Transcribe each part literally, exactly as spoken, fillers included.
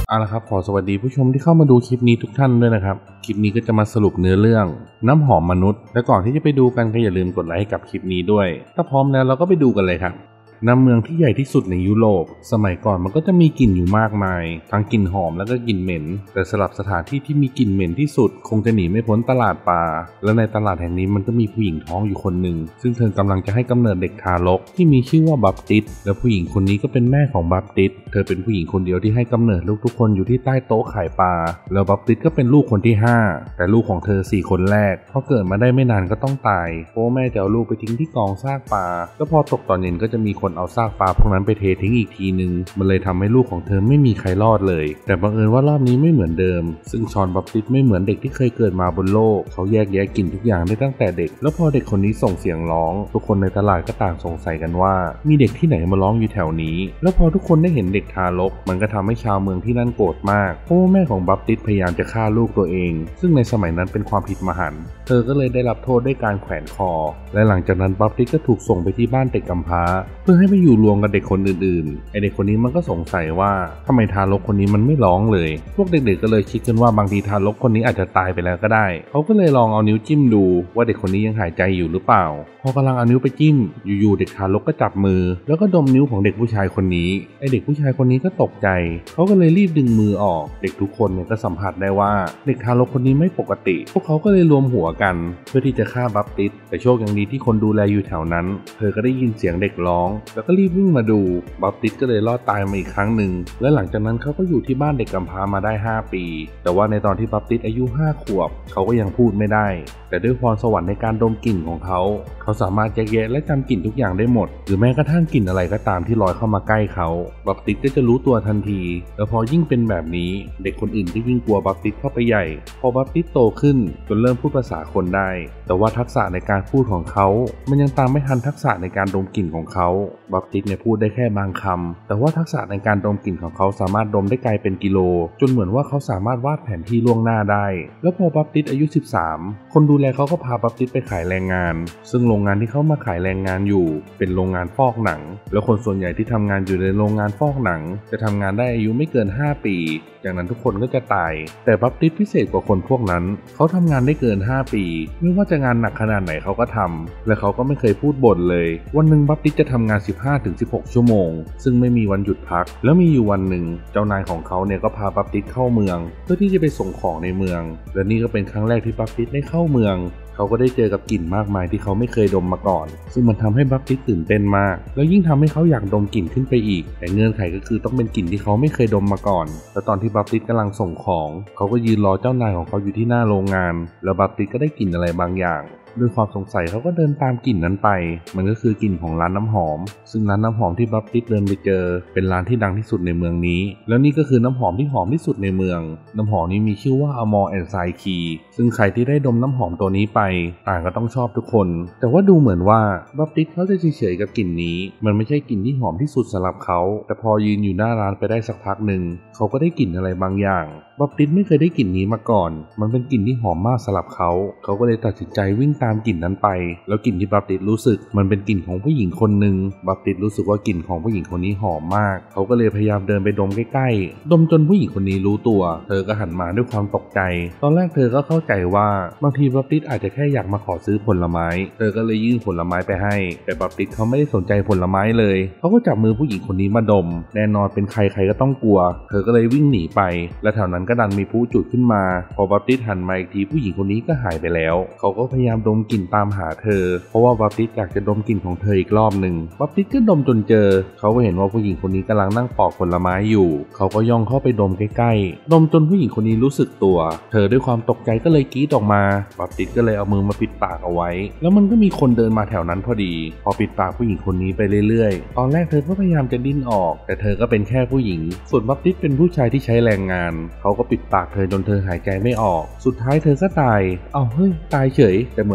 เอาละครับขอสวัสดีผู้ชมที่เข้ามาดูคลิปนี้ทุกท่านด้วยนะครับคลิปนี้ก็จะมาสรุปเนื้อเรื่องน้ำหอมมนุษย์และก่อนที่จะไปดูกันก็อย่าลืมกดไลค์ให้กับคลิปนี้ด้วยถ้าพร้อมแล้วเราก็ไปดูกันเลยครับณเมืองที่ใหญ่ที่สุดในยุโรปสมัยก่อนมันก็จะมีกลิ่นอยู่มากมายทั้งกลิ่นหอมแล้วก็กลิ่นเหม็นแต่สำหรับสถานที่ที่มีกลิ่นเหม็นที่สุดคงจะหนีไม่พ้นตลาดปลาและในตลาดแห่งนี้มันก็มีผู้หญิงท้องอยู่คนหนึ่งซึ่งเธอกำลังจะให้กำเนิดเด็กทารกที่มีชื่อว่าบัพติสและผู้หญิงคนนี้ก็เป็นแม่ของบัพติสเธอเป็นผู้หญิงคนเดียวที่ให้กำเนิดลูกทุกคนอยู่ที่ใต้โต๊ะขายปลาแล้วบัพติสก็เป็นลูกคนที่ห้าแต่ลูกของเธอสี่คนแรกพอเกิดมาได้ไม่นานก็ต้องตายเพราะแม่จะเอาลูกไปทิ้งที่กองซากปลาแล้วพอตกตอนเย็นก็จะมีคนเอาซากปลาพวกนั้นไปเททิ้งอีกทีนึงมันเลยทำให้ลูกของเธอไม่มีใครรอดเลยแต่บังเอิญว่ารอบนี้ไม่เหมือนเดิมซึ่งชอนบัพติสไม่เหมือนเด็กที่เคยเกิดมาบนโลกเขาแยกแยะกลิ่นทุกอย่างได้ตั้งแต่เด็กแล้วพอเด็กคนนี้ส่งเสียงร้องทุกคนในตลาดก็ต่างสงสัยกันว่ามีเด็กที่ไหนมาร้องอยู่แถวนี้แล้วพอทุกคนได้เห็นเด็กทารกมันก็ทำให้ชาวเมืองที่นั่นโกรธมากเพราะว่าแม่ของบัพติสพยายามจะฆ่าลูกตัวเองซึ่งในสมัยนั้นเป็นความผิดมหันต์เธอก็เลยได้รับโทษด้วยการแขวนคอและหลังจากนั้นบัพติสก็ถูกส่งไปที่บ้านเด็กกำพร้าเพื่อให้ไปอยู่รวมกับเด็กคนอื่นๆไอเด็กคนนี้มันก็สงสัยว่าทำไมทารกคนนี้มันไม่ร้องเลยพวกเด็กๆก็เลยคิดกันว่าบางทีทารกคนนี้อาจจะตายไปแล้วก็ได้เขาก็เลยลองเอานิ้วจิ้มดูว่าเด็กคนนี้ยังหายใจอยู่หรือเปล่าพอกำลังเอานิ้วไปจิ้มอยู่ๆเด็กทารกก็จับมือแล้วก็ดมนิ้วของเด็กผู้ชายคนนี้ไอเด็กผู้ชายคนนี้ก็ตกใจเขาก็เลยรีบดึงมือออกเด็กทุกคนเนี่ยก็สัมผัสได้ว่าเด็กทารกคนนี้ไม่ปกติพวกเขาก็เลยรวมหัวกันเพื่อที่จะฆ่าบัพติสแต่โชคยังดีที่คนดูแลอยู่แถวนั้นเธอก็ได้ยินเสียงเด็กร้องแล้วก็รีบวิ่งมาดูบัพติสก็เลยรอดตายมาอีกครั้งหนึ่งและหลังจากนั้นเขาก็อยู่ที่บ้านเด็กกำพร้ามาได้ห้าปีแต่ว่าในตอนที่บัพติสอายุห้าขวบเขาก็ยังพูดไม่ได้แต่ด้วยพรสวรรค์ในการดมกลิ่นของเขาเขาสามารถแยกแยะและจำกลิ่นทุกอย่างได้หมดหรือแม้กระทั่งกลิ่นอะไรก็ตามที่ลอยเข้ามาใกล้เขาบัพติสก็จะรู้ตัวทันทีแล้วพอยิ่งเป็นแบบนี้เด็กคนอื่นก็ยิ่งกลัวบัพติสเข้าไปใหญ่พอบัพติสโตขึ้นจนเริ่มพูดภาษาคนได้แต่ว่าทักษะในการพูดของเขามันยังตามไม่ทันทักษะในการดมกลิ่นของเขาบัพติสเนี่ยพูดได้แค่บางคำแต่ว่าทักษะในการดมกลิ่นของเขาสามารถดมได้ไกลเป็นกิโลจนเหมือนว่าเขาสามารถวาดแผนที่ล่วงหน้าได้แล้วพอบัพติสอายุสิบสามคนดูแลเขาก็พาบัพติสไปขายแรงงานซึ่งโรงงานที่เขามาขายแรงงานอยู่เป็นโรงงานฟอกหนังแล้วคนส่วนใหญ่ที่ทำงานอยู่ในโรงงานฟอกหนังจะทำงานได้อายุไม่เกินห้าปีจากนั้นทุกคนก็จะตายแต่บัพติสพิเศษกว่าคนพวกนั้นเขาทำงานได้เกินห้าปีไม่ว่าจะงานหนักขนาดไหนเขาก็ทำและเขาก็ไม่เคยพูดบ่นเลยวันหนึ่งบัพติสจะทำงาน สิบห้าถึงสิบหก ชั่วโมงซึ่งไม่มีวันหยุดพักแล้วมีอยู่วันหนึ่งเจ้านายของเขาเนี่ยก็พาบัพติสเข้าเมืองเพื่อที่จะไปส่งของในเมืองและนี่ก็เป็นครั้งแรกที่บัพติสได้เข้าเมืองเขาก็ได้เจอกับกลิ่นมากมายที่เขาไม่เคยดมมาก่อนซึ่งมันทำให้บัพติสตื่นเต้นมากแล้วยิ่งทำให้เขาอยากดมกลิ่นขึ้นไปอีกแต่เงื่อนไขก็คือต้องเป็นกลิ่นที่เขาไม่เคยดมมาก่อนแล้วตอนที่บัพติสกำลังส่งของเขาก็ยืนรอเจ้านายของเขาอยู่ที่หน้าโรงงานแล้วบัพติสก็ได้กลิ่นอะไรบางอย่างด้วยความสงสัยเขาก็เดินตามกลิ่นนั้นไปมันก็คือกลิ่นของร้านน้ำหอมซึ่งร้านน้ำหอมที่บัพติสเดินไปเจอเป็นร้านที่ดังที่สุดในเมืองนี้แล้วนี่ก็คือน้ำหอมที่หอมที่สุดในเมืองน้ำหอมนี้มีชื่อว่า Amore and Psyche ซึ่งใครที่ได้ดมน้ำหอมตัวนี้ไปต่างก็ต้องชอบทุกคนแต่ว่าดูเหมือนว่าบัพติสเขาจะเฉยๆกับกลิ่นนี้มันไม่ใช่กลิ่นที่หอมที่สุดสำหรับเขาแต่พอยืนอยู่หน้าร้านไปได้สักพักหนึ่งเขาก็ได้กลิ่นอะไรบางอย่างบัพติสไม่เคยได้กลิ่นนี้มาก่อนมันเป็นกลิ่นที่หอมมากสำหรับเขาเขาก็เลยตัดสินใจวิ่งตามกลิ่นนั้นไปแล้วกลิ่นที่บัพติสรู้สึกมันเป็นกลิ่นของผู้หญิงคนหนึ่งบัพติสรู้สึกว่ากลิ่นของผู้หญิงคนนี้หอมมากเขาก็เลยพยายามเดินไปดมใกล้ๆดมจนผู้หญิงคนนี้รู้ตัวเธอก็หันมาด้วยความตกใจตอนแรกเธอก็เข้าใจว่าบางทีบัพติสอาจจะแค่อยากมาขอซื้อผลไม้เธอก็เลยยื่นผลไม้ไปให้แต่บัพติสเขาไม่ได้สนใจผลไม้เลยเขาก็จับมือผู้หญิงคนนี้มาดมแน่นอนเป็นใครใครก็ต้องกลัวเธอก็เลยวิ่งหนีไปและแถวนั้นก็ดันมีผู้จุดขึ้นมาพอบัพติสหันมาอีกทีผู้หญิงคนนี้ก็หายไปแล้วเขาก็พยายามดมกลิ่นตามหาเธอเพราะว่าบัพติสอยากจะดมกลิ่นของเธออีกรอบหนึ่งบัพติสก็ดมจนเจอเขาก็เห็นว่าผู้หญิงคนนี้กำลังนั่งปอกผลไม้อยู่เขาก็ย่องเข้าไปดมใกล้ๆดมจนผู้หญิงคนนี้รู้สึกตัวเธอด้วยความตกใจก็เลยกรี๊ดออกมาบัพติสก็เลยเอามือมาปิดปากเอาไว้แล้วมันก็มีคนเดินมาแถวนั้นพอดีพอปิดปากผู้หญิงคนนี้ไปเรื่อยๆตอนแรกเธอก็พยายามจะดิ้นออกแต่เธอก็เป็นแค่ผู้หญิงส่วนบัพติสเป็นผู้ชายที่ใช้แรงงานเขาก็ปิดปากเธอจนเธอหายใจไม่ออกสุดท้ายเธอก็ตายเอาเฮ้ยตายเฉยแต่เหมือน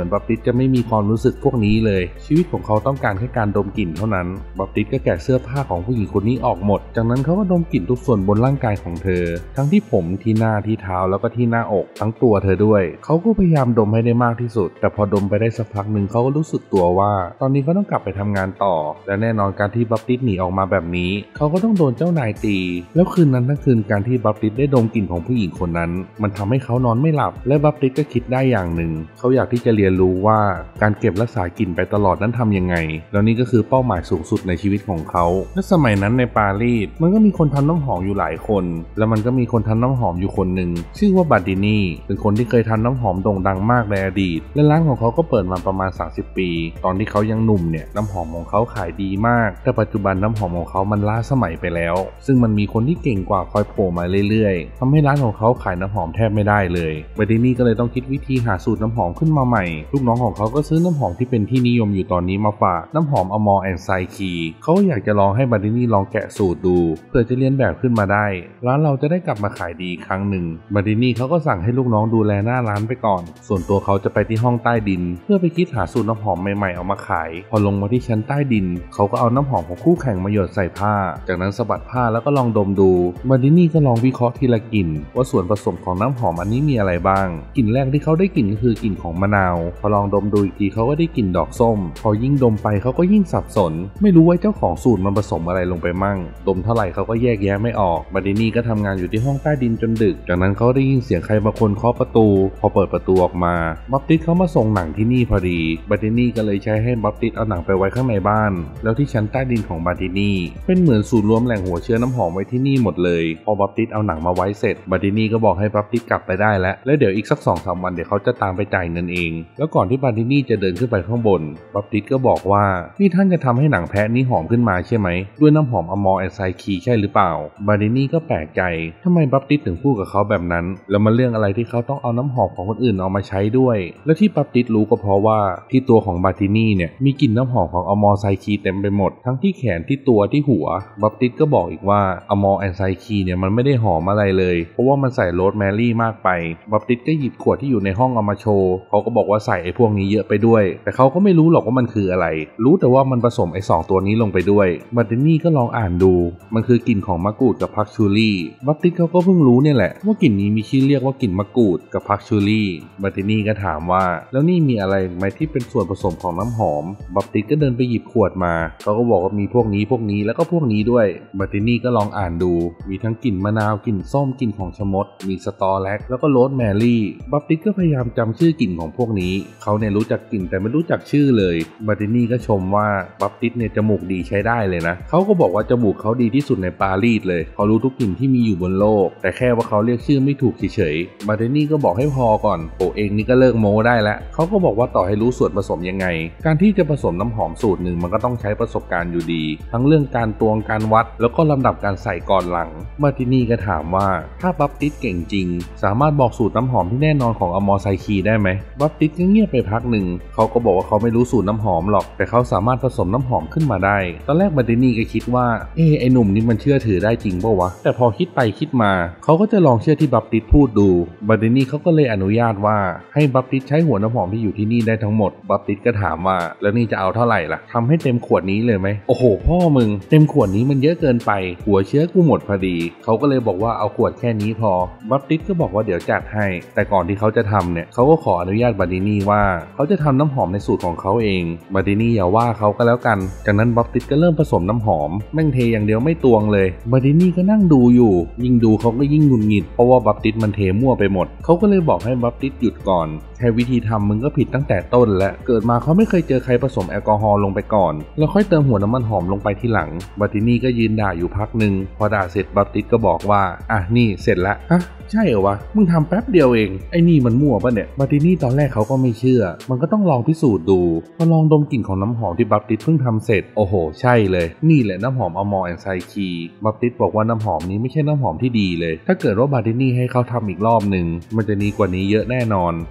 มือนบัพติสจะไม่มีความรู้สึกพวกนี้เลยชีวิตของเขาต้องการแค่การดมกลิ่นเท่านั้นบัพติสก็แกะเสื้อผ้าของผู้หญิงคนนี้ออกหมดจากนั้นเขาก็ดมกลิ่นทุกส่วนบนร่างกายของเธอทั้งที่ผมที่หน้าที่เท้าแล้วก็ที่หน้าอกทั้งตัวเธอด้วยเขาก็พยายามดมให้ได้มากที่สุดแต่พอดมไปได้สักพักหนึ่งเขาก็รู้สึกตัวว่าตอนนี้เขาต้องกลับไปทำงานต่อและแน่นอนการที่บัพติสหนีออกมาแบบนี้เขาก็ต้องโดนเจ้านายตีแล้วคืนนั้นทั้งคืนการที่บัพติสได้ดมกลิ่นของผู้หญิงคนนั้นมันทำให้เขานอนไม่หลับและบัพติสก็คิดได้อย่างหนึ่งเขาอยากที่จะเรียนรู้ว่าการเก็บรักษากลิ่นไปตลอดนั้นทำยังไงแล้วนี่ก็คือเป้าหมายสูงสุดในชีวิตของเขาและสมัยนั้นในปารีสมันก็มีคนทำน้ำหอมอยู่หลายคนแล้วมันก็มีคนทำน้ำหอมอยู่คนหนึ่งชื่อว่าบาร์ดินีเป็นคนที่เคยทำน้ำหอมโด่งดังมากในอดีตและร้านของเขาก็เปิดมาประมาณสามสิบปีตอนที่เขายังหนุ่มเนี่ยน้ำหอมของเขาขายดีมากแต่ปัจจุบันน้ำหอมของเขามันล้าสมัยไปแล้วซึ่งมันมีคนที่เก่งกว่าคอยโผล่มาเรื่อยๆทำให้ร้านของเขาขายน้ำหอมแทบไม่ได้เลยบาร์ดินีก็เลยต้องคิดวิธีหาสูตรน้ำหอมขึ้นมาใหม่ลูกน้องของเขาก็ซื้อน้ำหอมที่เป็นที่นิยมอยู่ตอนนี้มาฝากน้ำหอมอมอร์แอนด์ไซคีเขาอยากจะลองให้บาร์ดินีลองแกะสูตรดูเพื่อจะเรียนแบบขึ้นมาได้ร้านเราจะได้กลับมาขายดีอีกครั้งหนึ่งบาร์ดินีเขาก็สั่งให้ลูกน้องดูแลหน้าร้านไปก่อนส่วนตัวเขาจะไปที่ห้องใต้ดินเพื่อไปคิดหาสูตรน้ำหอมใหม่ๆเอามาขายพอลงมาที่ชั้นใต้ดินเขาก็เอาน้ำหอมของคู่แข่งมาหยดใส่ผ้าจากนั้นสะบัดผ้าแล้วก็ลองดมดูบาร์ดินีก็ลองวิเคราะห์ทีละกลิ่นว่าส่วนผสมของน้ำหอมอันนี้มีอะไรบ้างกลิ่นแรกที่เขาได้กลิ่นก็คือกลิ่นของมะนาวพอลองดมดูอีกทีเขาก็ได้กลิ่นดอกส้มพอยิ่งดมไปเขาก็ยิ่งสับสนไม่รู้ว่าเจ้าของสูตรมันผสมอะไรลงไปมั่งดมเท่าไหร่เขาก็แยกแยะไม่ออกบาร์ดินีก็ทำงานอยู่ที่ห้องใต้ดินจนดึกจากนั้นเขาได้ยินเสียงใครบางคนเคาะประตูพอเปิดประตูออกมาบัพติสเขามาส่งหนังที่นี่พอดีบาร์ดินีก็เลยใช้ให้บัพติสเอาหนังไปไว้ข้างในบ้านแล้วที่ชั้นใต้ดินของบาร์ดินีเป็นเหมือนศูนย์รวมแหล่งหัวเชื้อน้ำหอมไว้ที่นี่หมดเลยพอบัพติสเอาหนังมาไว้เสร็จบาร์ดินีก็บอกให้บัพติสกลับไปได้แล้วแล้วเดี๋ยวอีกสัก สองถึงสาม วันเดี๋ยวเขาจะตามไปจ่ายเงินเองแล้วก่อนที่บาร์ดินีจะเดินขึ้นไปข้างบนบัพติสก็บอกว่านี่ท่านจะทำให้หนังแพะนี้หอมขึ้นมาใช่ไหมด้วยน้ำหอมอมอร์แอนด์ไซคีใช่หรือเปล่าบาร์ดินีก็แปลกใจทำไมบัพติสถึงพูดกับเขาแบบนั้นแล้วมันเรื่องอะไรที่เขาต้องเอาน้ำหอมของคนอื่นเอามาใช้ด้วยและที่บัพติสรู้ก็เพราะว่าที่ตัวของบาร์ดินีเนี่ยมีกลิ่นน้ำหอมของอมอร์ไซคีเต็มไปหมดทั้งที่แขนที่ตัวที่หัวบัพติสก็บอกอีกว่าอมอร์แอนด์ไซคีเนี่ยมันไม่ได้หอมอะไรเลยเพราะว่ามันใส่โรสแมรี่มากไปบัพติสก็หยิบขวดที่อยู่ในห้องเอามาโชว์เขาก็บอกว่าใส่ไอ้พวกนี้เยอะไปด้วยแต่เขาก็ไม่รู้หรอกว่ามันคืออะไรรู้แต่ว่ามันผสมไอ้สองตัวนี้ลงไปด้วยบาร์ดินีก็ลองอ่านดูมันคือกลิ่นของมะกรูดกับพักชูรี่บัพติสเขาก็เพิ่งรู้เนี่ยแหละว่ากลิ่นนี้มีชื่อเรียกว่ากลิ่นมะกรูดกับพักชูรี่บาร์ดินีก็ถามว่าแล้วนี่มีอะไรไหมที่เป็นส่วนผสมของน้ำหอมบัพติสก็เดินไปหยิบขวดมาเขาก็บอกว่ามีพวกนี้พวกนี้แล้วก็พวกนี้ด้วยบาร์ดินีก็ลองอ่านดูมีทั้งกลิ่นมะนาวกลิ่นส้มกลิ่นของชะมดมีสตอแลกแล้วก็โรสแมรี่บัพติสก็พยายามจำชื่อกลิ่นของพวกนี้เขาเนี่ยรู้จักกลิ่นแต่ไม่รู้จักชื่อเลยบาร์ดินีก็ชมว่าบัพติสเนี่ยจมูกดีใช้ได้เลยนะเขาก็บอกว่าจมูกเขาดีที่สุดในปารีสเลยเขารู้ทุกกลิ่นที่มีอยู่บนโลกแต่แค่ว่าเขาเรียกชื่อไม่ถูกเฉยๆบาร์ดินีก็บอกให้พอก่อนโอเองนี่ก็เลิกโม้ได้แล้วเขาก็บอกว่าต่อให้รู้ส่วนผสมยังไงการที่จะผสมน้ำหอมสูตรหนึ่งมันก็ต้องใช้ประสบการณ์อยู่ดีทั้งเรื่องการตวงการวัดแล้วก็ลำดับการใส่ก่อนหลังบาร์ดินีก็ถามว่าถ้าบัพติสเก่งจริงสามารถบอกสูตรน้ำหอมที่แน่นอนของอมอร์ไซคีได้ไหมบัพติสก็เงียบไปพักหนึ่งเขาก็บอกว่าเขาไม่รู้สูตรน้ำหอมหรอกแต่เขาสามารถผสมน้ำหอมขึ้นมาได้ตอนแรกบาร์ดินีก็คิดว่าเออไอหนุ่มนี่มันเชื่อถือได้จริงป่าววะแต่พอคิดไปคิดมาเขาก็จะลองเชื่อที่บัพติสพูดดูบาร์ดินีเขาก็เลยอนุญาตว่าให้บัพติสใช้หัวน้ำหอมที่อยู่ที่นี่ได้ทั้งหมดบัพติสก็ถามว่าแล้วนี่จะเอาเท่าไหร่ล่ะทำให้เต็มขวดนี้เลยไหมโอ้โหพ่อมึงเต็มขวดนี้มันเยอะเกินไปหัวเชื้อกูหมดพอดีเขาก็เลยบอกว่าเอาขวดแค่นี้พอบัพติสก็บอกว่าเดี๋ยวจัดให้แต่ก่อนที่เขาจะทำเนี่ยเขาก็ขออนุญาตบาร์ดินีว่าเขาจะทำน้ำหอมในสูตรของเขาเองบาร์ดินีอย่าว่าเขาก็แล้วกันจากนั้นบัพติสก็เริ่มผสมน้ำหอมแม่งเทอย่างเดียวไม่ตวงเลยบาร์ดินีก็นั่งดูอยู่ยิ่งดูเขาก็ยิ่งหงุดหงิดเพราะว่าบัพติสมันเทมั่วไปหมดเขาก็เลยบอกให้บัพติสหยุดก่อนแค่วิธีทำมึงก็ผิดตั้งแต่ต้นและเกิดมาเขาไม่เคยเจอใครผสมแอลกอฮอล์ลงไปก่อนแล้วค่อยเติมหัวน้ำมันหอมลงไปทีหลังบาร์ดินีก็ยืนด่าอยู่พักหนึ่งพอด่าเสร็จบัพติสก็บอกว่าอ่ะนี่เสร็จแล้วฮะใช่เหรอวะมึงทำแป๊บเดียวเองไอ้นี่มันมั่วป่ะเนี่ยบาร์ดินีตอนแรกเขาก็ไม่เชื่อมันก็ต้องลองพิสูจน์ดูพอลองดมกลิ่นของน้ำหอมที่บัพติสเพิ่งทำเสร็จโอ้โหใช่เลยนี่แหละน้ำหอมอมอร์แอนด์ไซคีบัพติสบอกว่าน้ำหอมนี้ไม่ใช่น้ำหอมที่ดีเลยถ้าเกิดว่าบาร์ดินีให้เขาทำอีกรอบหนึ่งมันจะดีกว่านี้เยอะแน่นอนบาร์ดินี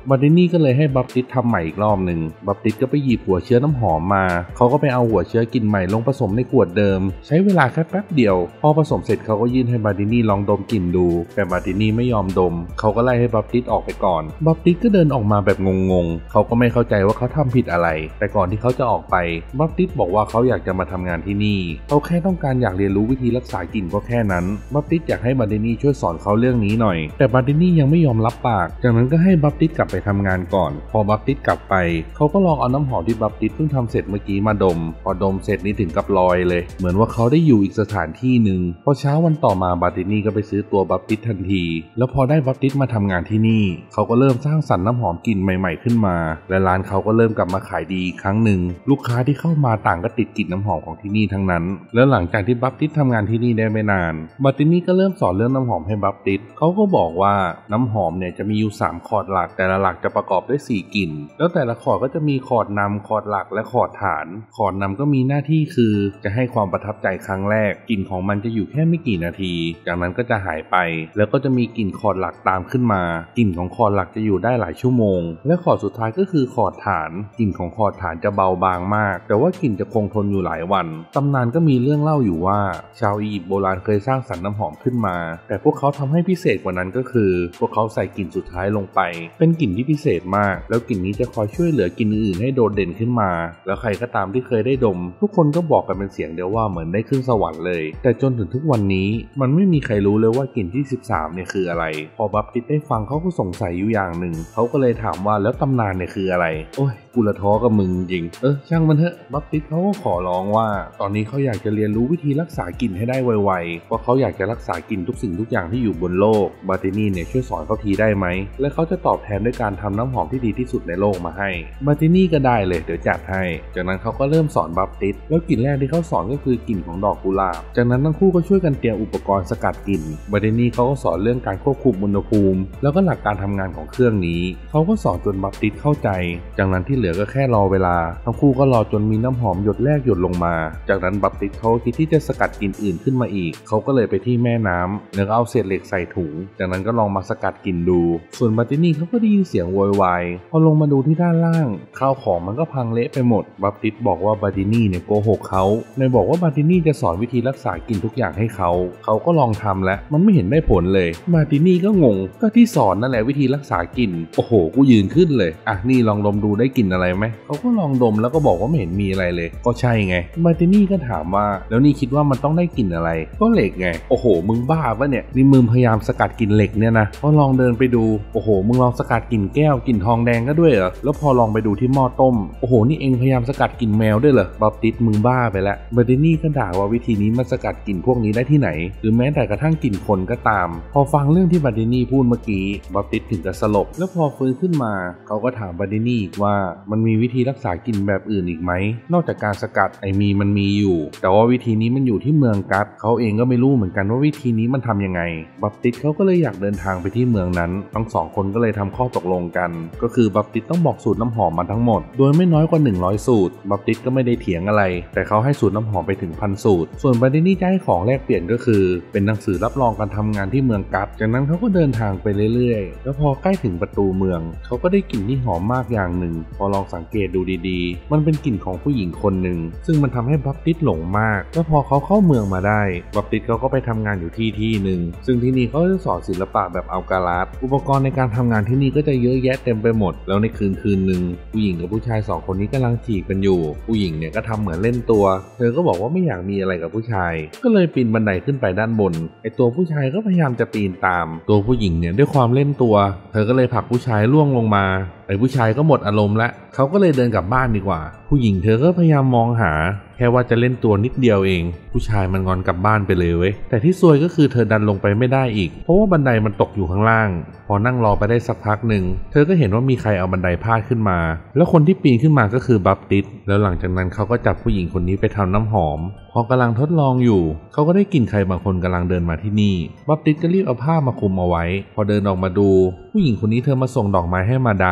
นี่ก็เลยให้บัพติสทำใหม่อีกรอบหนึ่งบัพติสก็ไปหยิบหัวเชื้อน้ำหอมมาเขาก็ไปเอาหัวเชื้อกลิ่นใหม่ลงผสมในขวดเดิมใช้เวลาแค่แป๊บเดียวพอผสมเสร็จเขาก็ยื่นให้บาร์ตินี่ลองดมกลิ่นดูแต่บาร์ตินี่ไม่ยอมดมเขาก็ไล่ให้บัพติสออกไปก่อนบัพติสก็เดินออกมาแบบงงๆเขาก็ไม่เข้าใจว่าเขาทำผิดอะไรแต่ก่อนที่เขาจะออกไปบัพติสบอกว่าเขาอยากจะมาทำงานที่นี่เขาแค่ต้องการอยากเรียนรู้วิธีรักษากลิ่นก็แค่นั้นบัพติสอยากให้บาร์ตินี่ช่วยสอนเขาเรื่องนี้หน่อยแต่บาร์ตินี่ยังไม่ยอมรับปากจากนั้นก็ให้บัพติสกลับไปทำงานก่อนพอบัพติสกลับไปเขาก็ลองเอาน้ำหอมที่บัพติสเพิ่งทำเสร็จเมื่อกี้มาดมพอดมเสร็จนี่ถึงกับลอยเลยเหมือนว่าเขาได้อยู่อีกสถานที่หนึ่งพอเช้าวันต่อมาบาร์ตินี่ก็ไปซื้อตัวบัพติสทันทีแล้วพอได้บัพติสมาทำงานที่นี่เขาก็เริ่มสร้างสรรค์น้ำหอมกลิ่นใหม่ๆขึ้นมาและร้านเขาก็เริ่มกลับมาขายดีอีกครั้งหนึ่งลูกค้าที่เข้ามาต่างก็ติดกลิ่นน้ำหอมของที่นี่ทั้งนั้นแล้วหลังจากที่บัพติสทำงานที่นี่ได้ไม่นานบาร์ตินี่ก็เริ่มสอนเรื่องน้ำหอมให้บัพติสเขาก็บอกว่าน้ำหอมเนี่ยจะมีอยู่สามคอร์ดหลักแต่ละหลักจะประกอบด้วยสี่กลิ่นแล้วแต่ละคอร์ดก็จะมีคอร์ดนำคอร์ดหลักและคอร์ดฐานคอร์ดนำก็มีหน้าที่คือจะให้ความประทับใจครั้งแรกกลิ่นของมันจะอยู่แค่ไม่กี่นาทีจากนั้นก็จะหายไปแล้วก็จะมีกลิ่นคอร์ดหลักตามขึ้นมากลิ่นของคอร์ดหลักจะอยู่ได้หลายชั่วโมงและคอร์ดสุดท้ายก็คือคอร์ดฐานกลิ่นของคอร์ดฐานจะเบาบางมากแต่ว่ากลิ่นจะคงทนอยู่หลายวันตำนานก็มีเรื่องเล่าอยู่ว่าชาวอียิปต์โบราณเคยสร้างสรรค์น้ำหอมขึ้นมาแต่พวกเขาทำให้พิเศษกว่านั้นก็คือพวกเขาใส่กลิ่นสุดท้ายลงไปเป็นกลิ่นที่พิเศษมากแล้วกลิ่นนี้จะคอยช่วยเหลือกลิ่นอื่นให้โดดเด่นขึ้นมาแล้วใครก็ตามที่เคยได้ดมทุกคนก็บอกกันเป็นเสียงเดียวว่าเหมือนได้ขึ้นสวรรค์เลยแต่จนถึงทุกวันนี้มันไม่มีใครรู้เลยว่ากลิ่นที่สิบสามเนี่ยคืออะไรพอบัพติสได้ฟังเขาก็สงสัยอยู่อย่างหนึ่งเขาก็เลยถามว่าแล้วตำนานเนี่ยคืออะไรโอ้ยกูละท้อกับมึงจริงเออช่างมันเถอะบัพติสเขาก็ขอร้องว่าตอนนี้เขาอยากจะเรียนรู้วิธีรักษากลิ่นให้ได้ไวๆเพราะเขาอยากจะรักษากลิ่นทุกสิ่งทุกอย่างที่อยู่บนโลกบาร์ตินี่เนี่ยช่วยสอนเขาทีได้ไหมและเขาจะตอบแทนด้วยการทำน้ำหอมที่ดีที่สุดในโลกมาให้บาร์ตินี่ก็ได้เลยเดี๋ยวจัดให้จากนั้นเขาก็เริ่มสอนบัพติสแล้วกลิ่นแรกที่เขาสอนก็คือกลิ่นของดอกกุหลาบจากนั้นทั้งคู่ก็ช่วยกันเตรียมอุปกรณ์สกัดกลิ่นบาร์ตินี่เขาก็สอนเรื่องการควบคุมอุณหภูมิแล้วก็หลักการทำงานของเครื่องนี้เขาก็สอนจนบัพติสเข้าใจจากนั้นที่เหลือก็แค่รอเวลาทั้งคู่ก็รอจนมีน้ำหอมหยดแรกหยดลงมาจากนั้นบัพติสเขาคิดที่จะสกัดกลิ่นอื่นขึ้นมาอีกเขาก็เลยไปที่แม่น้ำแล้วก็เอาเศษเหล็กใส่ถุงจากนั้นก็ลองมาสกัดกลิ่นดูส่วนบาร์ตินี่เขาก็ได้ยินเสียงโวยวายพอลงมาดูที่ด้านล่างข้าวของมันก็พังเละไปหมดบัพติสบอกว่าบาร์ตินี่เนี่ยโกหกเขาในบอกว่าบาร์ตินี่จะสอนวิธีรักษากลิ่นทุกอย่างให้เขาเขาก็ลองทำแล้วมันไม่เห็นได้ผลเลยบาร์ตินี่ก็งงก็ที่สอนนั่นแหละวิธีรักษากลิ่นโอ้โหกูยืนขึ้นเลยอ่ะนี่ลองดมดูได้กลิ่นอะไรไหมเขาก็ลองดมแล้วก็บอกว่าไม่เห็นมีอะไรเลยก็ใช่ไงบาร์ตินี่ก็ถามว่าแล้วนี่คิดว่ามันต้องได้กลิ่นอะไรก็เหล็กไงโอ้โหมึงบ้าปะเนี่ยนี่มึงพยายามสกัดกลิ่นเหล็กเนี่ยนะพอลองเดินไปดูโอ้โหมึงลองสกัดกลิ่นแก้วกลิ่นทองแดงก็ด้วยเหรอแล้วพอลองไปดูที่หม้อต้มโอ้โหนี่เองพยายามสกัดกลิ่นแมวด้วยเหรอบัพติสมึงบ้าไปแล้วบาร์ตินี่ก็ด่าว่าวิธีนี้มันสกัดกลิ่นพวกนี้ได้ที่ไหนหรือแม้แต่กระทั่งกลิ่นคนก็ตามพอฟังเรื่องที่บาร์ตินี่พูดเมื่อกี้บัพติสถึงกับสลบแล้วพอฟื้นขึ้นมาเขาก็ถามบาร์ตินี่อีกว่ามันมีวิธีรักษากลิ่นแบบอื่นอีกไหมนอกจากการสกัดไอมีมันมีอยู่แต่ว่าวิธีนี้มันอยู่ที่เมืองกัตเขาเองก็ไม่รู้เหมือนกันว่าวิธีนี้มันทำยังไงบัพติสเขาก็เลยอยากเดินทางไปที่เมืองนั้นทั้งสองคนก็เลยทำข้อตกลงกันก็คือบัพติสต้องบอกสูตรน้ำหอมมาทั้งหมดโดยไม่น้อยกว่าหนึ่งร้อยสูตรบัพติสก็ไม่ได้เถียงอะไรแต่เขาให้สูตรน้ำหอมไปถึงพันสูตรส่วนบาร์ตินี่จะให้ของแลกเปลี่ยนก็คือเป็นหนังสือรับรองการทำงานที่เมืองกัตจากนั้นเขาก็เดินทางไปเรื่อยๆแล้วพอใกล้ถึงประตูเมืองเขาก็ได้กลิ่นที่หอมมากอย่างหนึ่งพอลองสังเกตดูดีๆมันเป็นกลิ่นของผู้หญิงคนหนึ่งซึ่งมันทำให้บัพติสหลงมากแล้วพอเขาเข้าเมืองมาได้บัพติสเขาก็ไปทำงานอยู่ที่ที่หนึ่งซึ่งที่นี่เขาจะสอนศิลปะแบบอัลกาลาสอุปกรณ์ในการทำงานที่นี่ก็จะเยอะแยะเต็มไปหมดแล้วในคืนคืนหนึ่งผู้หญิงกับผู้ชายสองคนนี้กำลังจีบกันอยู่ผู้หญิงเนี่ยก็ทำเหมือนเล่นตัวเธอก็บอกว่าไม่อยากมีอะไรกับผู้ชายก็เลยปีนบันไดขึ้นไปด้านบนไอตัวผู้ชายก็พยายามจะปีนตามตัวผู้หญิงเนี่ยด้วยความเล่นตัวเธอก็เลยผลักผู้ชายล่วงลงมาไอผู้ชายก็หมดอารมณ์แล้วเขาก็เลยเดินกลับบ้านดีกว่าผู้หญิงเธอก็พยายามมองหาแค่ว่าจะเล่นตัวนิดเดียวเองผู้ชายมันงอนกลับบ้านไปเลยเว้ยแต่ที่ซวยก็คือเธอดันลงไปไม่ได้อีกเพราะว่าบันไดมันตกอยู่ข้างล่างพอนั่งรอไปได้สักพักหนึ่งเธอก็เห็นว่ามีใครเอาบันไดพาดขึ้นมาแล้วคนที่ปีนขึ้นมาก็คือบัพติสแล้วหลังจากนั้นเขาก็จับผู้หญิงคนนี้ไปทำน้ำหอมพอกำลังทดลองอยู่เขาก็ได้กลิ่นใครบางคนกำลังเดินมาที่นี่บัพติสก็รีบเอาผ้ามาคลุมเอาไว้พอเดินออกมาดูผู้หญิงคนนี้เธอมาส่งดอกไม้ให้มาดาม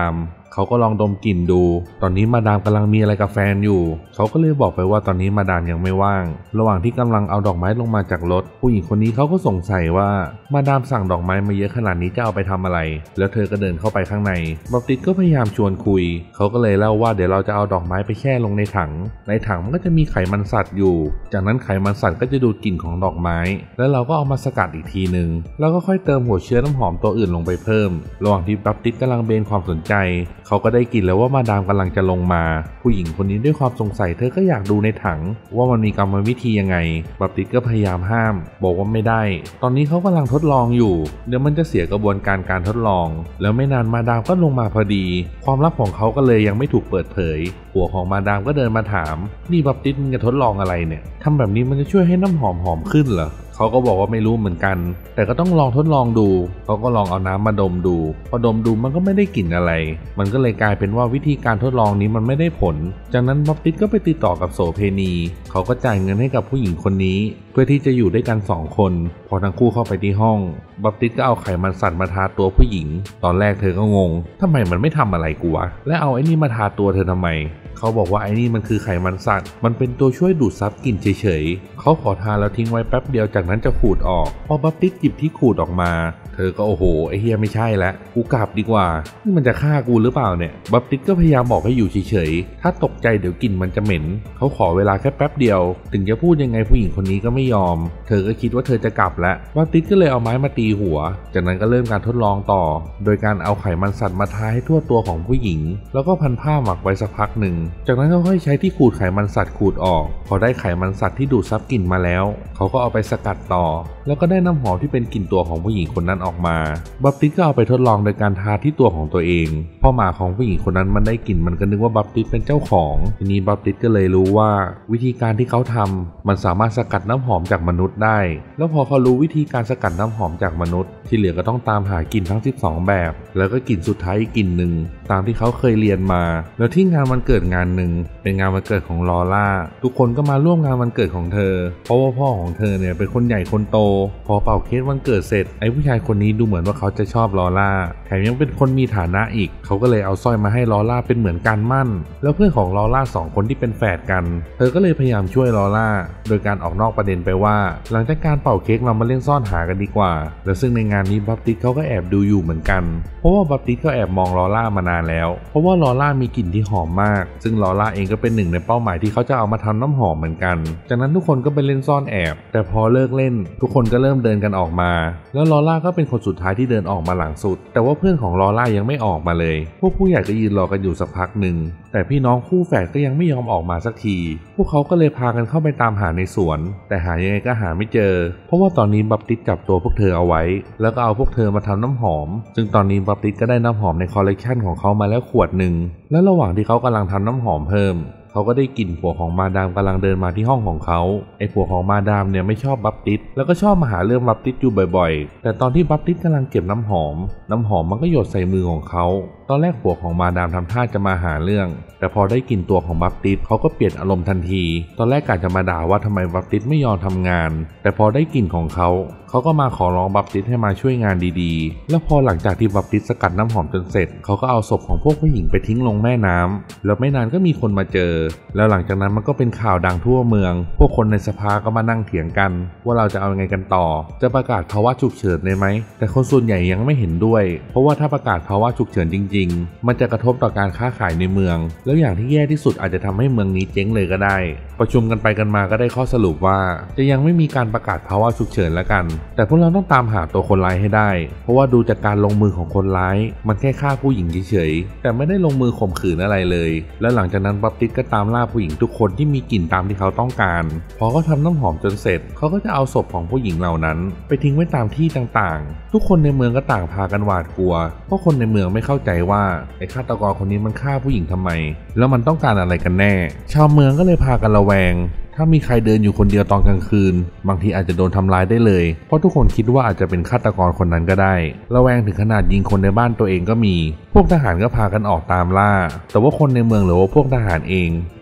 เขาก็ลองดมกลิ่นดูตอนนี้มาดามกำลังมีอะไรกับแฟนอยู่เขาก็เลยบอกไปว่าตอนนี้มาดามยังไม่ว่างระหว่างที่กำลังเอาดอกไม้ลงมาจากรถผู้หญิงคนนี้เขาก็สงสัยว่ามาดามสั่งดอกไม้มาเยอะขนาดนี้จะเอาไปทำอะไรแล้วเธอก็เดินเข้าไปข้างในบัพติสก็พยายามชวนคุยเขาก็เลยเล่าว่าเดี๋ยวเราจะเอาดอกไม้ไปแช่ลงในถังในถังมันก็จะมีไขมันสัตว์อยู่จากนั้นไขมันสัตว์ก็จะดูดกลิ่นของดอกไม้แล้วเราก็เอามาสกัดอีกทีนึงแล้วก็ค่อยเติมหัวเชื้อน้ำหอมตัวอื่นลงไปเพิ่มระหว่างที่บัพติสกำลังเบนความสนใจเขาก็ได้กลิ่นแล้วว่ามาดามกำลังจะลงมาผู้หญิงคนนี้ด้วยความสงสัยเธอก็อยากดูในถังว่ามันมีกรรมวิธียังไงบัพติสก็พยายามห้ามบอกว่าไม่ได้ตอนนี้เขากำลังทดลองอยู่เดี๋ยวมันจะเสียกระบวนการการทดลองแล้วไม่นานมาดามก็ลงมาพอดีความลับของเขาก็เลยยังไม่ถูกเปิดเผยผัวของมาดามก็เดินมาถามนี่บัพติสมึงจะทดลองอะไรเนี่ยทำแบบนี้มันจะช่วยให้น้ำหอมหอมขึ้นเหรอเขาก็บอกว่าไม่รู้เหมือนกันแต่ก็ต้องลองทดลองดูเขาก็ลองเอาน้ำมาดมดูพอดมดูมันก็ไม่ได้กลิ่นอะไรมันก็เลยกลายเป็นว่าวิธีการทดลองนี้มันไม่ได้ผลจากนั้นบัพติสก็ไปติดต่อกับโสเพณีเขาก็จ่ายเงินให้กับผู้หญิงคนนี้เพื่อที่จะอยู่ด้วยกันสองคนพอทั้งคู่เข้าไปที่ห้องบัพติสก็เอาไขมันสัตว์มาทาตัวผู้หญิงตอนแรกเธอก็งงทำไมมันไม่ทำอะไรกูวะและเอาไอ้นี่มาทาตัวเธอทำไมเขาบอกว่าไอ้นี่มันคือไขมันสัตว์มันเป็นตัวช่วยดูดซับกลิ่นเฉยๆเขาขอทาแล้วทิ้งไว้แป๊บเดียวจากนั้นจะขูดออกพอบัพติสหยิบที่ขูดออกมาเธอก็โอ้โหไอ้เฮียไม่ใช่แล้วกูกลับดีกว่านี่มันจะฆ่ากูหรือเปล่าเนี่ยบัพติสก็พยายามบอกให้อยู่เฉยๆถ้าตกใจเดี๋ยวกลิ่นมันจะเหม็นเขาขอเวลาแค่แป๊บเดียวถึงจะพูดยังไงผู้หญิงคนนี้ก็ไม่ยอมเธอก็คิดว่าเธอจะกลับแล้วบัพติสก็เลยเอาไม้มาตีหัวจากนั้นก็เริ่มการทดลองต่อโดยการเอาไขมันสัตว์มาทาให้ทั่วตัวของผู้หญิงแล้วก็พันผ้าหมักไว้สักพักหนึ่งจากนั้นก็ค่อยใช้ที่ขูดไขมันสัตว์ขูดออกพอได้ไขมันสัตว์ที่ดูดซับกลิ่นมาแล้วเขาก็เอาไปสกัดต่อแล้วก็ได้น้ำหอมที่เป็นกลิ่นตัวของผู้หญิงคนนั้นออกมาบัพติสก็เอาไปทดลองโดยการทาที่ตัวของตัวเองพอหมาของผู้หญิงคนนั้นมันได้กลิ่นมันก็นึกว่าบัพติสเป็นเจ้าของทีนี้บัพติสก็เลยรู้ว่าวิธีการที่เขาทำมันสามารถสกัดน้ำหอมจากมนุษย์ได้แล้วพอเขารู้วิธีการสกัดน้ำหอมจากมนุษย์ที่เหลือก็ต้องตามหากลิ่นทั้งสิบสองแบบแล้วก็กลิ่นสุดท้ายอีกกลิ่นหนึ่งตามที่เขาเคยเรียนมาแล้วที่งานวันเกิดงานหนึ่งเป็นงานวันเกิดของลอร่าทุกคนก็มาร่วมงานวันเกิดของเธอเพราะว่าพ่อของเธอเนี่ยเป็นคนใหญ่คนโตพอเป่าเค้กวันเกิดเสร็จไอ้ผู้ชายคนนี้ดูเหมือนว่าเขาจะชอบลอร่าแถมยังเป็นคนมีฐานะอีกเขาก็เลยเอาสร้อยมาให้ลอร่าเป็นเหมือนการมั่นแล้วเพื่อนของลอร่าสองคนที่เป็นแฝดกันเธอก็เลยพยายามช่วยลอร่าโดยการออกนอกประเด็นไปว่าหลังจากการเป่าเค้กเรามาเล่นซ่อนหากันดีกว่าและซึ่งในงานนี้บัพติสเขาก็แอบดูอยู่เหมือนกันเพราะว่าบัพติสก็แอบมองลอร่ามานานแล้วเพราะว่าลอร่ามีกลิ่นที่หอมมากซึ่งลอร่าเองก็เป็นหนึ่งในเป้าหมายที่เขาจะเอามาทำน้ำหอมเหมือนกันจากนั้นทุกคนก็ไปเล่นซ่อนแอบแต่พอเลิกเล่นทุกคนก็เริ่มเดินกันออกมาแล้วลอร่าก็เป็นคนสุดท้ายที่เดินออกมาหลังสุดแต่ว่าเพื่อนของลอร่ายังไม่ออกมาเลยพวกผู้ใหญ่ก็ยืนรอกันอยู่สักพักหนึ่งแต่พี่น้องคู่แฝดก็ยังไม่ยอมออกมาสักทีพวกเขาก็เลยพากันเข้าไปตามหาในสวนแต่หายังไงก็หาไม่เจอเพราะว่าตอนนี้บัพติสจับตัวพวกเธอเอาไว้แล้วก็เอาพวกเธอมาทำน้ำหอมซึ่งตอนนี้บัพติสก็ได้น้ำหอมในคอลเลกชันของเขามาแล้วขวดหนึ่งและระหว่างที่เขากำลังทำน้ำหอมเพิ่มเขาก็ได้กลิ่นผัวของมาดามกำลังเดินมาที่ห้องของเขาไอ้ผัวของมาดามเนี่ยไม่ชอบบัพติสแล้วก็ชอบมาหาเรื่องบัพติสอยู่บ่อยๆแต่ตอนที่บัพติสกำลังเก็บน้ำหอมน้ำหอมมันก็หยดใส่มือของเขาตอนแรกผัวของมาดามทำท่าจะมาหาเรื่องแต่พอได้กลิ่นตัวของบัพติสเขาก็เปลี่ยนอารมณ์ทันทีตอนแรกกะจะมาด่าว่าทำไมบัพติสไม่ยอมทำงานแต่พอได้กลิ่นของเขาเขาก็มาขอร้องบัพติสให้มาช่วยงานดีๆแล้วพอหลังจากที่บัพติสสกัดน้ำหอมจนเสร็จเขาก็เอาศพของพวกผู้หญิงไปทิ้งลงแม่น้ำแล้วไม่นานก็มีคนมาเจอแล้วหลังจากนั้นมันก็เป็นข่าวดังทั่วเมืองพวกคนในสภาก็มานั่งเถียงกันว่าเราจะเอาไงกันต่อจะประกาศภาวะฉุกเฉินเลยไหมแต่คนส่วนใหญ่ยังไม่เห็นด้วยเพราะว่าถ้าประกาศภาวะฉุกเฉินจริงๆมันจะกระทบต่อการค้าขายในเมืองแล้วอย่างที่แย่ที่สุดอาจจะทำให้เมืองนี้เจ๊งเลยก็ได้ประชุมกันไปกันมาก็ได้ข้อสรุปว่าจะยังไม่มีการประกาศภาวะฉุกเฉินแล้วกันแต่พวกเราต้องตามหาตัวคนร้ายให้ได้เพราะว่าดูจากการลงมือของคนร้ายมันแค่ฆ่าผู้หญิงเฉยๆแต่ไม่ได้ลงมือข่มขืนอะไรเลยและหลังจากนั้นบัพติสก็ตามล่าผู้หญิงทุกคนที่มีกลิ่นตามที่เขาต้องการพอเขาทำน้ำหอมจนเสร็จเขาก็จะเอาศพของผู้หญิงเหล่านั้นไปทิ้งไว้ตามที่ต่างๆทุกคนในเมืองก็ต่างพากันหวาดกลัวเพราะคนในเมืองไม่เข้าใจว่าไอ้ฆาตกรคนนี้มันฆ่าผู้หญิงทำไมแล้วมันต้องการอะไรกันแน่ชาวเมืองก็เลยพากันระแวงถ้ามีใครเดินอยู่คนเดียวตอนกลางคืนบางทีอาจจะโดนทำร้ายได้เลยเพราะทุกคนคิดว่าอาจจะเป็นฆาตกรคนนั้นก็ได้ระแวงถึงขนาดยิงคนในบ้านตัวเองก็มีพวกทหารก็พากันออกตามล่าแต่ว่าคนในเมืองหรือว่าพวกทหารเอง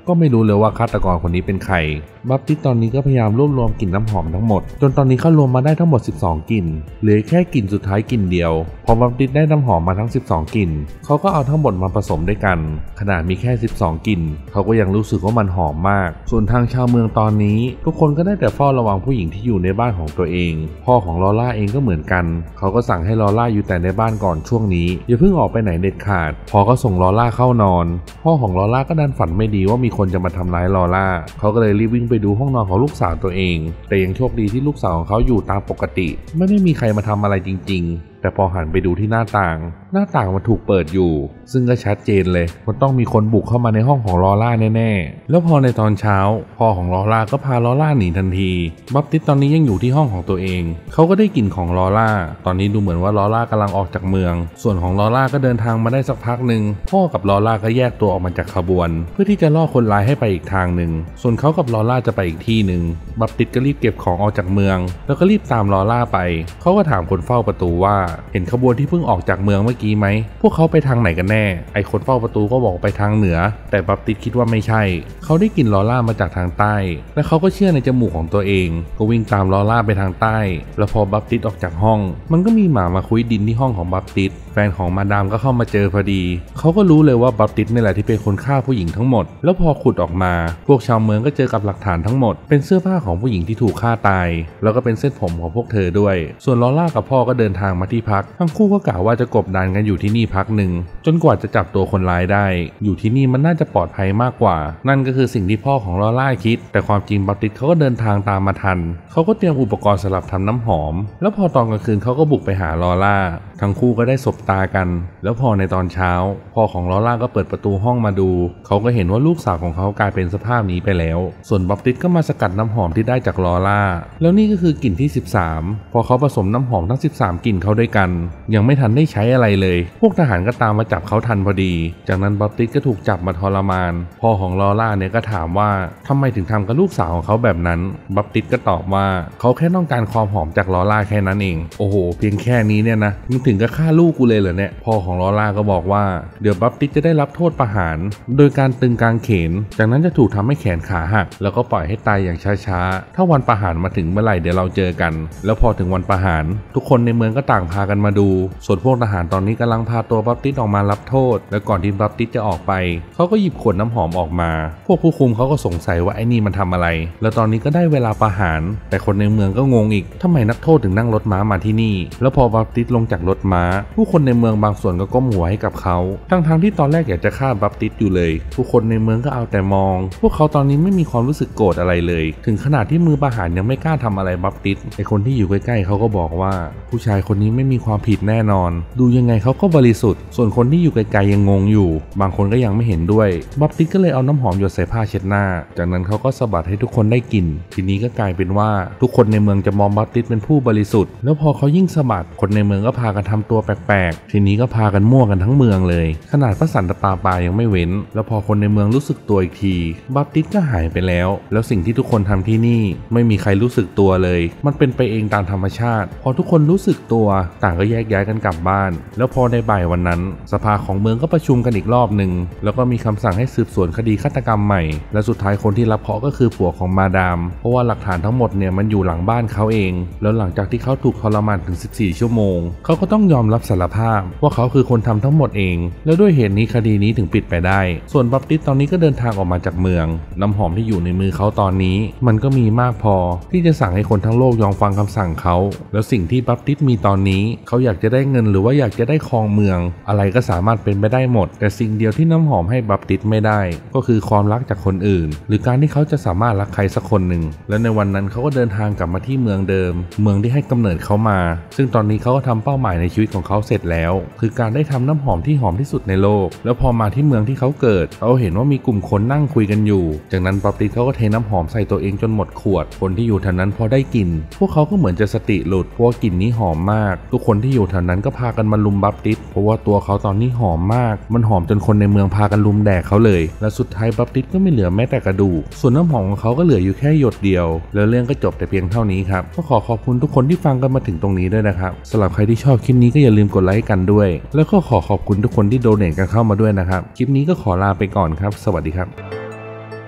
ก็ไม่รู้เลยว่าฆาตกรคนนี้เป็นใครบัพติสตอนนี้ก็พยายามรวบรวมกลิ่นน้ำหอมทั้งหมดจนตอนนี้เขารวมมาได้ทั้งหมดสิบสองกลิ่นเหลือแค่กลิ่นสุดท้ายกลิ่นเดียวพอบัพติสได้น้ำหอมมาทั้งสิบสองกลิ่นเขาก็เอาทั้งหมดมาผสมด้วยกันขนาดมีแค่สิบสองกลิ่นเขาก็ยังรู้สึกว่ามันหอมมากส่วนทางชาวเมืองตอนนี้ทุกคนก็ได้แต่เฝ้าระวังผู้หญิงที่อยู่ในบ้านของตัวเองพ่อของลอร่าเองก็เหมือนกันเขาก็สั่งให้ลอร่าอยู่แต่ในบ้านก่อนช่วงนี้อย่าเพิ่งออกไปไหนเด็ดขาดพอก็ส่งลอร่าเข้านอนพ่อของลอร่าก็ดันฝันไม่ดีว่ามีคนจะมาทำร้ายลอร่าเขาก็เลยรีบวิ่งไปดูห้องนอนของลูกสาวตัวเองแต่ยังโชคดีที่ลูกสาวของเขาอยู่ตามปกติไม่ได้มีใครมาทำอะไรจริงๆแต่พอหันไปดูที่หน้าต่างหน้าต่างมันถูกเปิดอยู่ซึ่งก็ชัดเจนเลยมันต้องมีคนบุกเข้ามาในห้องของลอร่าแน่ๆแล้วพอในตอนเช้าพ่อของลอร่าก็พาลอร่าหนีทันทีบัพติสตอนนี้ยังอยู่ที่ห้องของตัวเองเขาก็ได้กลิ่นของลอร่าตอนนี้ดูเหมือนว่าลอร่ากำลังออกจากเมืองส่วนของลอร่าก็เดินทางมาได้สักพักหนึ่งพ่อกับลอร่าก็แยกตัวออกมาจากขบวนเพื่อที่จะล่อคนร้ายให้ไปอีกทางหนึ่งส่วนเขากับลอร่าจะไปอีกที่หนึ่งบัพติสก็รีบเก็บของออกจากเมืองแล้วก็รีบตามลอร่าไปเขาก็ถามคนเฝ้าประตูว่าเห็นขบวนที่เพิ่งออกจากเมืองเมื่อกี้ไหมพวกเขาไปทางไหนกันแน่ไอคนเฝ้าประตูก็บอกไปทางเหนือแต่บัพติสคิดว่าไม่ใช่เขาได้กลิ่นลอร่ามาจากทางใต้และเขาก็เชื่อในจมูกของตัวเองก็วิ่งตามลอร่าไปทางใต้แล้วพอบัพติสออกจากห้องมันก็มีหมามาคุยดินที่ห้องของบัพติสแฟนของมาดามก็เข้ามาเจอพอดีเขาก็รู้เลยว่าบัพติสนี่แหละที่เป็นคนฆ่าผู้หญิงทั้งหมดแล้วพอขุดออกมาพวกชาวเมืองก็เจอกับหลักฐานทั้งหมดเป็นเสื้อผ้าของผู้หญิงที่ถูกฆ่าตายแล้วก็เป็นเส้นผมของพวกเธอด้วยส่วนลอร่ากับพ่อก็เดินทางมาที่พักทั้งคู่ก็กล่าวว่าจะกบดานกันอยู่ที่นี่พักหนึ่งจนกว่าจะจับตัวคนร้ายได้อยู่ที่นี่มันน่าจะปลอดภัยมากกว่านั่นก็คือสิ่งที่พ่อของลอร่าคิดแต่ความจริงบัพติสเขาก็เดินทางตามมาทันเขาก็เตรียมอุปกรณ์สำหรับทำน้ำหอมแล้วพอตอนกลางคืนเขาก็บุกไปหาลอร่าทั้งคู่ก็ได้สบตากันแล้วพอในตอนเช้าพ่อของลอร่าก็เปิดประตูห้องมาดูเขาก็เห็นว่าลูกสาวของเขากลายเป็นสภาพนี้ไปแล้วส่วนบัพติสก็มาสกัดน้ำหอมที่ได้จากลอร่าแล้วนี่ก็คือกลิ่นที่สิบสามพอเขาผสมน้ำหอมทั้งสิบสามกลิ่นเข้าด้วยกันยังไม่ทันได้ใช้อะไรเลยพวกทหารก็ตามมาจับเขาทันพอดีจากนั้นบัพติสก็ถูกจับมาทรมานพ่อของลอร่าเนี่ยก็ถามว่าทำไมถึงทำกับลูกสาวของเขาแบบนั้นบัพติสก็ตอบว่าเขาแค่ต้องการความหอมจากลอร่าแค่นั้นเองโอ้โหเพียงแค่นี้เนี่ยนะมึงถึงกับฆ่าลูกกูเลยเหรอเนี่ยพ่อของลอร่าก็บอกว่าเดี๋ยวบัพติสจะได้รับโทษประหารโดยการตึงกางเขนจากนั้นจะถูกทำให้แขนขาหักแล้วก็ปล่อยให้ตายอย่างช้าๆถ้าวันประหารมาถึงเมื่อไหร่เดี๋ยวเราเจอกันแล้วพอถึงวันประหารทุกคนในเมืองก็ต่างพากันมาดูส่วนพวกทหารตอนนี้กำลังพาตัวบัพติสออกมารับโทษและก่อนที่บัพติสจะออกไปเขาก็หยิบขวดน้ำหอมออกมาพวกผู้คุมเขาก็สงสัยว่าไอ้นี่มันทำอะไรแล้วตอนนี้ก็ได้เวลาประหารแต่คนในเมืองก็งงอีกทำไมนักโทษถึงนั่งรถม้ามาที่นี่แล้วพอบัพติสลงจากรถม้าผู้คนในเมืองบางส่วนก็ก้มหัวให้กับเขาทั้งๆที่ตอนแรกอยากจะฆ่าบัพติสอยู่เลยผู้คนในเมืองก็เอาแต่มองพวกเขาตอนนี้ไม่มีความรู้สึกโกรธอะไรเลยถึงขนาดที่มือประหารยังไม่กล้าทำอะไรบัพติสไอคนที่อยู่ใกล้ๆเขาก็บอกว่าผู้ชายคนนี้ไม่มีความผิดแน่นอนดูยังไงเขาก็บริสุทธิ์ส่วนคนที่อยู่ไกลๆยังงงอยู่บางคนก็ยังไม่เห็นด้วยบัพติสก็เลยเอาน้ำหอมหยดใส่ผ้าเช็ดหน้าจากนั้นเขาก็สะบัดให้ทุกคนได้กลิ่นทีนี้ก็กลายเป็นว่าทุกคนในเมืองจะมองบัพติสเป็นผู้บริสุทธิ์แล้วพอเขายิ่งสะบัดคนในเมืองก็พากันทำตัวแปลกๆทีนี้ก็พากันมั่วกันทั้งเมืองเลยขนาดพระสันตะปาปายังไม่เว้นแล้วพอคนในเมืองรู้สึกตัวอีกทีบัพติสก็หายไปแล้วแล้วสิ่งที่ทุกคนทำที่นี่ไม่มีใครรู้สึกตัวเลยมันเป็นไปเองตามธรรมชาติพอทุกคนรู้สึกตัวต่างก็แยกย้ายกันกลับบ้านแล้วพอในบ่ายวันนั้นสภาของเมืองก็ประชุมกันอีกรอบหนึ่งแล้วก็มีคำสั่งให้สืบสวนคดีฆาตกรรมใหม่และสุดท้ายคนที่รับเคราะห์ก็คือผัวของมาดามเพราะว่าหลักฐานทั้งหมดเนี่ยมันอยู่หลังบ้านเขาเองแล้วหลังจากที่เขาถูกทรมานถึงสิบสี่ชั่วโมงเขาก็ต้องยอมรับสารภาพว่าเขาคือคนทำทั้งหมดเองแล้วด้วยเหตุนี้คดีนี้ถึงปิดไปได้ส่วนบัพติสตอนนี้ก็เดินทางออกมาจากเมืองน้ำหอมที่อยู่ในมือเขาตอนนี้มันก็มีมากพอที่จะสั่งให้คนทั้งโลกยอมฟังคำสั่งเขาแล้วสิ่งที่บัพติสมีตอนนี้เขาอยากจะได้เงินหรือว่าอยากจะได้ครองเมืองอะไรก็สามารถเป็นไปได้หมดแต่สิ่งเดียวที่น้ำหอมให้บัพติสไม่ได้ก็คือความรักจากคนอื่นหรือการที่เขาจะสามารถรักใครสักคนหนึ่งและในวันนั้นเขาก็เดินทางกลับมาที่เมืองเดิมเมืองที่ให้กำเนิดเขามาซึ่งตอนนี้เขาก็ทำเป้าหมายในชีวิตของเขาเสร็จแล้วคือการได้ทำน้ำหอมที่หอมที่สุดในโลกแล้วพอมาที่เมืองที่เขาเกิดเขาเห็นว่ามีกลุ่มคนนั่งคุยกันอยู่จากนั้นบัพติสเขาก็เทน้ำหอมใส่ตัวเองจนหมดขวดคนที่อยู่แถวนั้นพอได้กลิ่นพวกเขาก็เหมือนจะสติหลุดเพราะว่ากลิ่นนี้หอมมากทุกคนที่อยู่แถวนั้นก็พากันมาลุมบัพติสเพราะว่าตัวเขาตอนนี้หอมมากมันหอมจนคนในเมืองพากันลุมแดกเขาเลยและสุดท้ายบัพติสก็ไม่เหลือแม้แต่กระดูกส่วนน้ำหอมของเขาก็เหลืออยู่แค่หยดเดียวแล้วเรื่องก็จบแต่เพียงเท่านี้ครับก็ขอขอบคุณทุกคนที่ฟังกันมาถึงตรงนี้ด้วยนะครับสำหรับใครที่ชอบคลิปนี้ก็อย่าลืมกดไลค์กันด้วยแล้วก็ขอขอบคุณทุกคนที่โดเนทกันเข้ามาด้วยนะครับคลิปนี้ก็ขอลาไปก่อนครับสวัสดีครับ